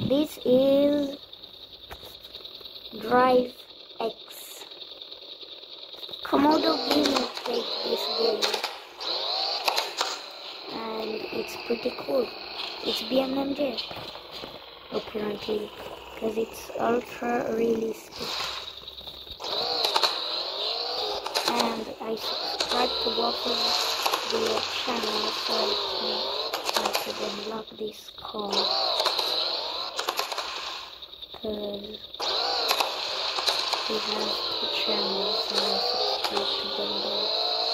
This is DriveX. Komodo Gaming played this game, and it's pretty cool. It's beam.NG, apparently, because it's ultra realistic. And I subscribe to both of the channels so I could unlock this card. Because we have two channels and I subscribe to them both.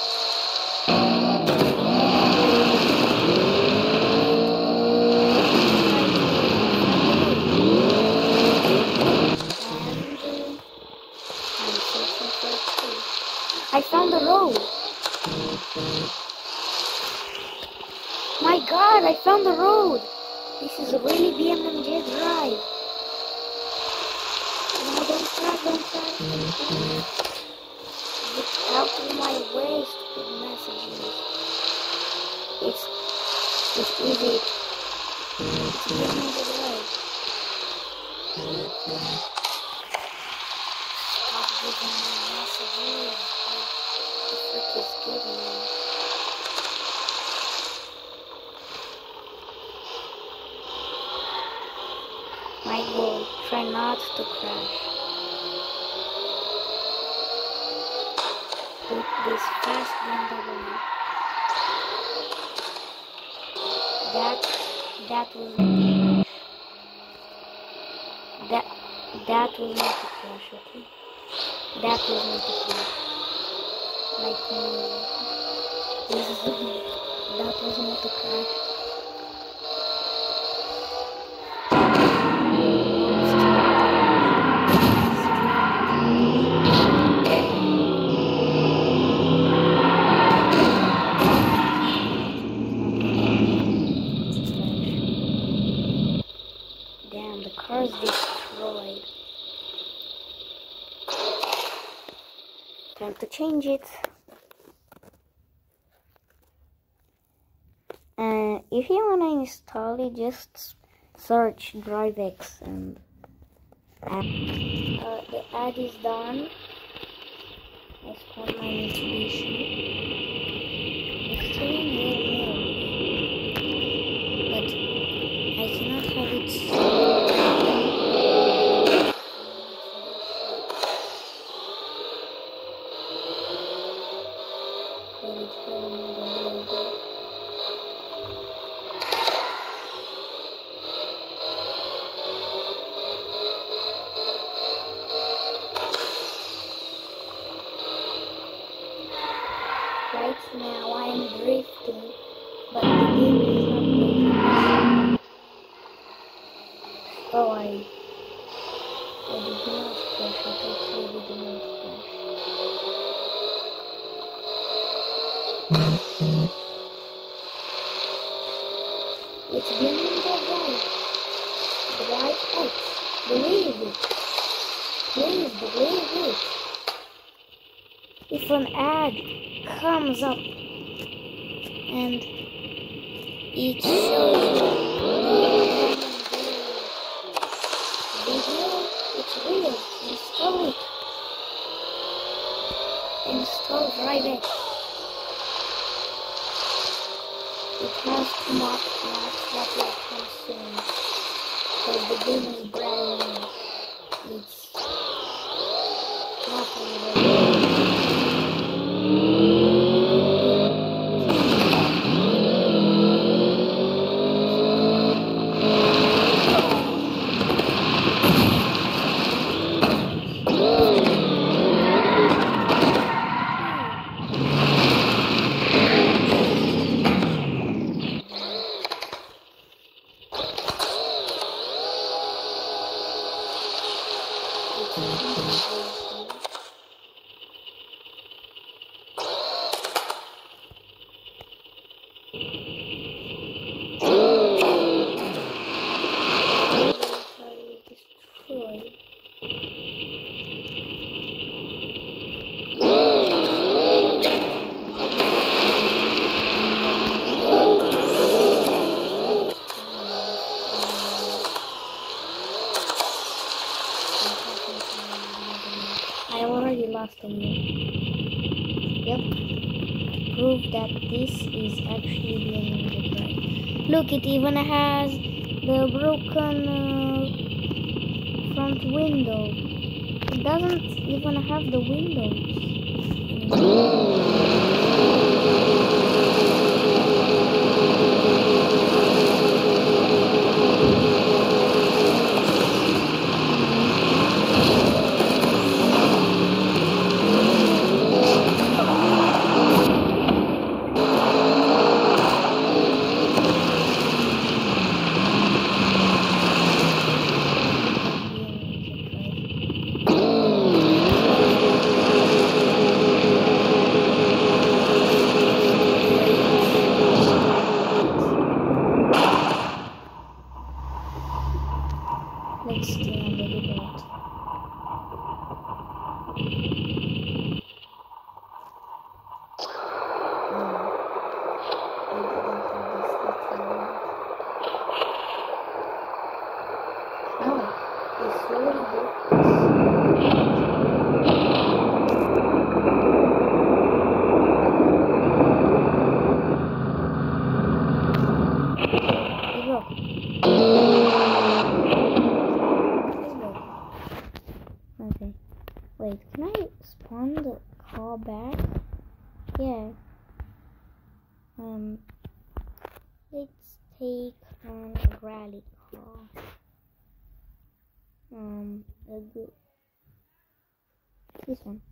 I found the road. My God, I found the road. This is a really beam.NG drive. No, don't try. Get out of my way, stupid messages. It's easy. It's beam.NG drive. Stop giving me messages. The frick is giving me. My goal, try not to crash. With this fast BMW. That was not a crash. That was not a crash, okay? That was not a crash. Like that was not a crash. Damn, the car's destroyed. Time to change it. If you wanna install it, just search DriveX and the ad is done. I spawned my Mitsubishi. It's still new, but I cannot have it. Right now I am drifting, but the game is not moving. Oh, I did not crash. I totally did not crash. It's beam.NG. DriveX. Believe it. Please believe it. If an ad comes up and it shows you video, it's real. Install it. Install DriveX. It has come up now, that will come soon. Because the game is brand new. It's not really. faster here. Yep. Prove that this is actually the Ninja Drive. Look, it even has the broken front window. It doesn't even have the windows. Let's stay on the remote. It's really good. Okay. Wait, can I spawn the car back? Yeah. Let's take a rally car. A good. This one.